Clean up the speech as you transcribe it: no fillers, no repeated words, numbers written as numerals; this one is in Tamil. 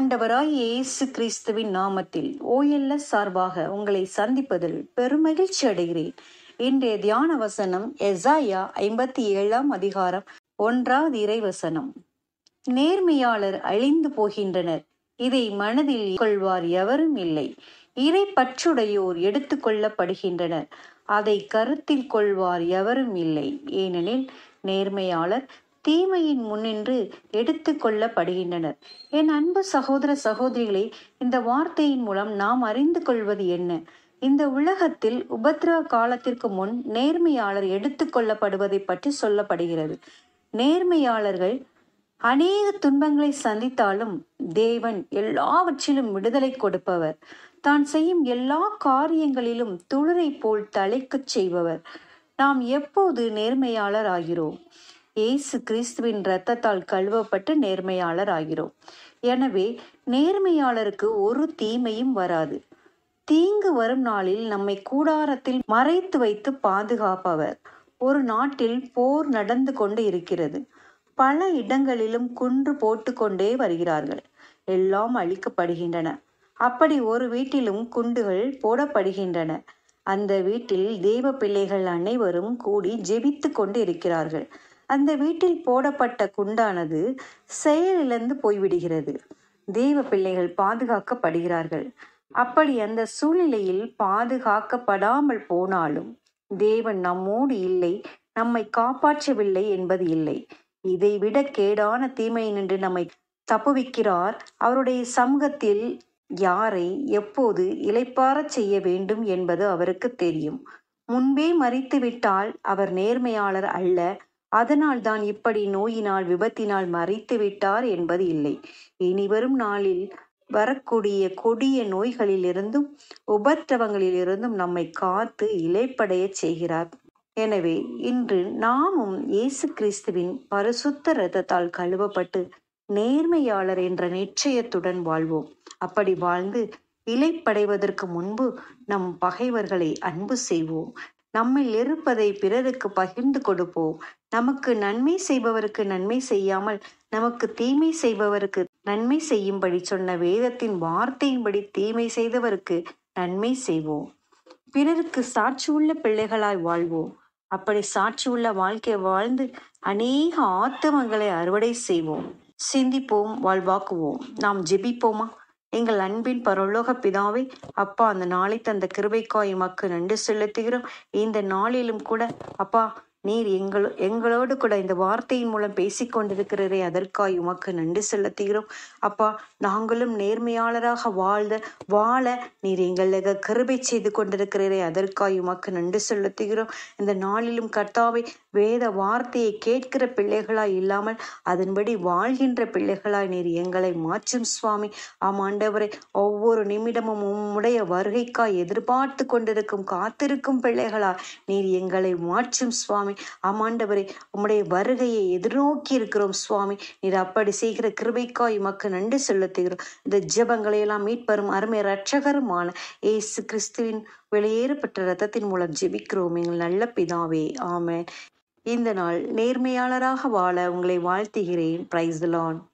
ஆண்டவராய் இயேசு கிறிஸ்துவின் நாமத்தில் OLS சார்பாக உங்களை சந்திப்பதில் பெருமகிழ்ச்சி அடைகிறேன். இன்றைய தியான வசனம் எசாயா 57 அதிகாரம் 1 இறைவசனம். நேர்மையாளர் அழிந்து போகின்றனர், இதை மனதில் கொள்வார் எவரும் இல்லை. இறை பற்றுடையோர் எடுத்து கொள்ளப்படுகின்றனர், அதை கருத்தில் கொள்வார் எவரும் இல்லை. ஏனெனில் நேர்மையாளர் தீமையின் முன்னின்று எடுத்து கொள்ளப்படுகின்றனர். என் அன்பு சகோதர சகோதரிகளே, இந்த வார்த்தையின் மூலம் நாம் அறிந்து கொள்வது என்ன? இந்த உலகத்தில் உபத்திரவ காலத்திற்கு முன் நேர்மையாளர் எடுத்து கொள்ளப்படுவதை பற்றி சொல்லப்படுகிறது. நேர்மையாளர்கள் அநேக துன்பங்களை சந்தித்தாலும் தேவன் எல்லாவற்றிலும் விடுதலை கொடுப்பவர். தான் செய்யும் எல்லா காரியங்களிலும் துளிரை போல் தழைக்கச் செய்பவர். நாம் எப்போது நேர்மையாளர் ஆகிறோம்? இயேசு கிறிஸ்துவின் இரத்தத்தால் கழுவப்பட்டு நேர்மையாளர் ஆகிறோம். எனவே நேர்மையாளருக்கு ஒரு தீமையும் வராது. தீங்கு வரும் நாளில் நம்மை கூடாரத்தில் மறைத்து வைத்து பாதுகாப்பவர். ஒரு நாட்டில் போர் நடந்து கொண்டு இருக்கிறது. பல இடங்களிலும் குன்று போட்டு கொண்டே வருகிறார்கள். எல்லாம் அழிக்கப்படுகின்றன. அப்படி ஒரு வீட்டிலும் குண்டுகள் போடப்படுகின்றன. அந்த வீட்டில் தேவ பிள்ளைகள் அனைவரும் கூடி ஜெபித்து கொண்டு இருக்கிறார்கள். அந்த வீட்டில் போடப்பட்ட குண்டானது செயலிழந்து போய்விடுகிறது. தேவ பிள்ளைகள் பாதுகாக்கப்படுகிறார்கள். அப்படி அந்த சூழ்நிலையில் பாதுகாக்கப்படாமல் போனாலும் தேவன் நம்மோடு இல்லை, நம்மை காப்பாற்றவில்லை என்பது இல்லை. இதைவிட கேடான தீமை நின்று நம்மை தப்புவிக்கிறார். அவருடைய சமூகத்தில் யாரை எப்போது இளைப்பாறச் செய்ய வேண்டும் என்பது அவருக்கு தெரியும். முன்பே மறித்து விட்டால் அவர் நேர்மையாளர் அல்ல. அதனால் தான் இப்படி நோயினால் விபத்தினால் மறித்து விட்டார் என்பது இல்லை. இனிவரும் நாளில் வரக்கூடிய கொடிய நோய்களிலிருந்தும் உபத்திரவங்களிலிருந்தும் நம்மை காத்து இளைப்படைய செய்கிறார். எனவே இன்று நாமும் இயேசு கிறிஸ்துவின் பரிசுத்த இரத்தத்தால் கழுவப்பட்டு நேர்மையாளர் என்ற நிச்சயத்துடன் வாழ்வோம். அப்படி வாழ்ந்து இளைப்படைவதற்கு முன்பு நம் பகைவர்களை அன்பு செய்வோம். நம்மில் இருப்பதை பிறருக்கு பகிர்ந்து கொடுப்போம். நமக்கு நன்மை செய்பவருக்கு நன்மை செய்யாமல் நமக்கு தீமை செய்பவருக்கு நன்மை செய்யும்படி சொன்ன வேதத்தின் வார்த்தையின்படி தீமை செய்தவருக்கு நன்மை செய்வோம். பிறருக்கு சாட்சியுள்ள பிள்ளைகளாய் வாழ்வோம். அப்படி சாட்சியுள்ள வாழ்க்கை வாழ்ந்து அநேக ஆத்துமங்களை அறுவடை செய்வோம். சிந்திப்போம், வாழ்வாக்குவோம். நாம் ஜெபிப்போமா? எங்கள் அன்பின் பரலோக பிதாவே, அப்பா, அந்த நாளை தந்த கிருபைக்காய் உமக்கு நன்றி செலுத்துகிறோம். இந்த நாளிலும் கூட அப்பா, நீர் எங்களோடு கூட இந்த வார்த்தையின் மூலம் பேசிக்கொண்டிருக்கிறதே அதற்காய் உமக்கு நன்றி செலுத்துகிறோம். அப்பா, நாங்களும் நேர்மையாளராக வாழ நீர் எங்களுக்கு கிருபை செய்து கொண்டிருக்கிறதே அதற்காய் உமக்கு நன்றி செலுத்துகிறோம். இந்த நாளிலும் கர்த்தாவே, வேத வார்த்தையை கேட்கிற பிள்ளைகளாய் இல்லாமல் அதன்படி வாழ்கின்ற பிள்ளைகளாய் நீர் எங்களை மாற்றும் சுவாமி. ஆமாண்டவரே, ஒவ்வொரு நிமிடமும் உம்முடைய வருகைக்காய் எதிர்பார்த்து கொண்டிருக்கும் காத்திருக்கும் பிள்ளைகளாய் நீர் எங்களை மாற்றும் சுவாமி. ஆமாண்டவரே, உம்முடைய வருகையை எதிர்நோக்கி இருக்கிறோம் சுவாமி. நீர் அப்படி செய்கிற கிருபைக்காய் உமக்கு நன்றி செலுத்துகிறோம். இந்த ஜெபங்களை எல்லாம் மீட்பரும் அருமை இரட்சகருமான இயேசு கிறிஸ்துவின் வெளியேறப்பட்ட இரத்தத்தின் மூலம் ஜெபிக்கிறோம் எங்கள் நல்ல பிதாவே, ஆமென். இந்த நாள் நேர்மையாளராக வாழ உங்களை வாழ்த்துகிறேன். Praise the Lord.